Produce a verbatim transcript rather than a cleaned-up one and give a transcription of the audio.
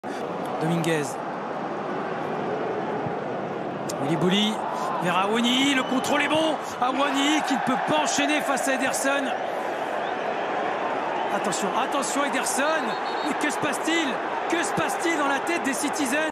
Dominguez. Willy Boly vers Awoniyi, le contrôle est bon. Awoniyi qui ne peut pas enchaîner face à Ederson. Attention, attention Ederson. Mais que se passe-t-il? Que se passe-t-il dans la tête des Citizens?